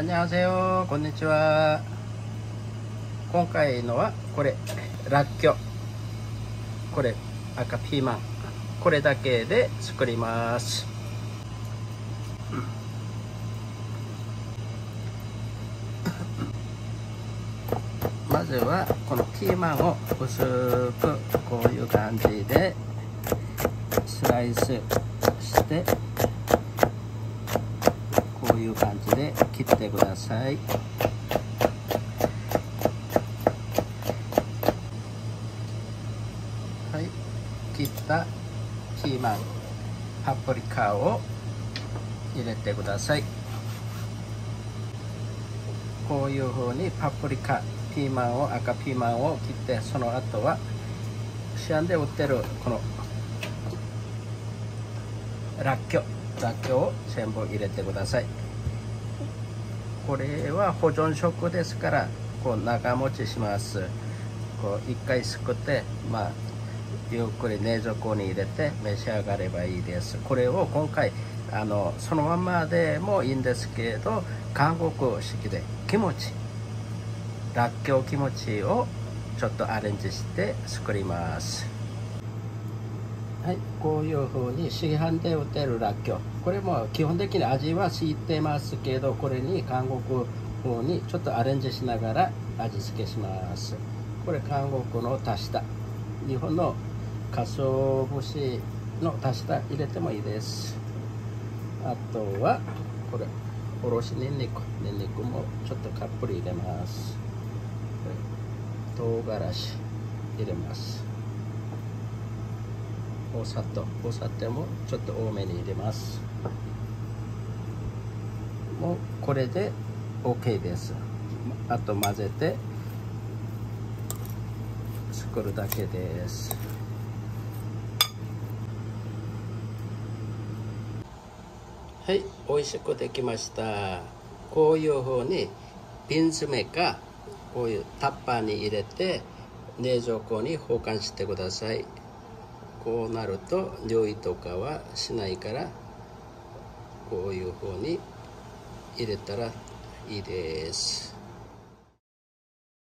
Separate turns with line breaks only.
안녕하세요。こんにちは。今回のはこれらっきょう、これ赤ピーマン、これだけで作ります。まずはこのピーマンを薄くこういう感じでスライスしてこういう感じで切ってください。はい、切ったピーマン、パプリカを入れてください。こういう風にパプリカ、ピーマンを赤ピーマンを切って、その後は市販で売ってるこのらっきょうを全部入れてください。これは保存食ですからこう長持ちします。こう一回すくってゆっくり冷蔵庫に入れて召し上がればいいです。これを今回そのままでもいいんですけど、韓国式でキムチ、らっきょうキムチをちょっとアレンジして作ります。はい、こういう風に市販で売ってるらっきょう、これも基本的に味はついてますけど、これに韓国風にちょっとアレンジしながら味付けします。これ韓国の足した、日本の鰹節の足した入れてもいいです。あとはこれおろしにんにくもちょっとたっぷり入れます。唐辛子入れます。お砂糖もちょっと多めに入れます。もうこれで OK です。あと混ぜて作るだけです。はい、美味しくできました。こういう風に瓶詰めかこういうタッパーに入れて冷蔵庫に保管してください。こうなると匂いとかはしないから、こういう風に入れたらいいです。